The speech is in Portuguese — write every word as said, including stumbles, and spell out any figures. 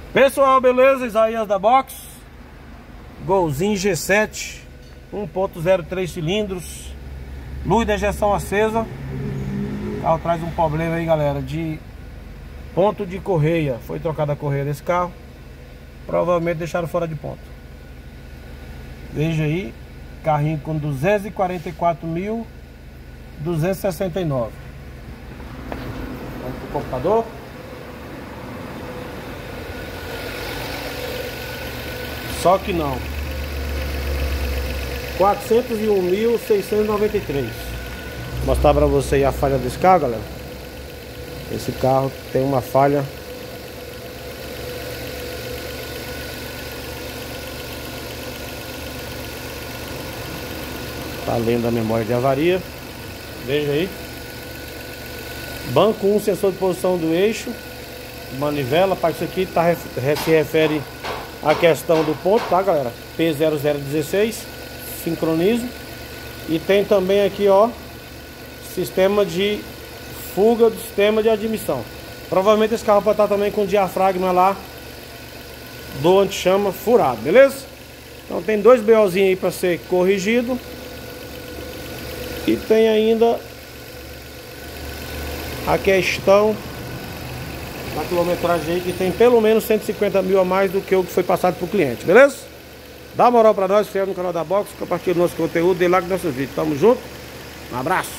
Pessoal, beleza? Isaías da Box. Golzinho G sete um ponto zero três cilindros, luz de ejeção acesa. O carro traz um problema aí, galera, de ponto de correia. Foi trocada a correia desse carro, provavelmente deixaram fora de ponto. Veja aí, carrinho com duzentos e quarenta e quatro mil duzentos e sessenta e nove. Vamos pro computador. Só que não. quatrocentos e um mil seiscentos e noventa e três. Vou mostrar pra você aí a falha desse carro, galera. Esse carro tem uma falha. Tá lendo a memória de avaria. Veja aí. Banco um, sensor de posição do eixo, manivela. Para isso aqui tá, se refere à questão do ponto, tá, galera? P zero zero um seis, sincronismo. E tem também aqui, ó, sistema de fuga do sistema de admissão. Provavelmente esse carro pode estar também com o diafragma lá do anti-chama furado, beleza? Então tem dois BOzinhos aí para ser corrigido. E tem ainda a questão da quilometragem aí, que tem pelo menos cento e cinquenta mil a mais do que o que foi passado para o cliente, beleza? Dá moral para nós, se inscreve no canal da Box, compartilha o nosso conteúdo, dê like nos nossos vídeos. Tamo junto, um abraço!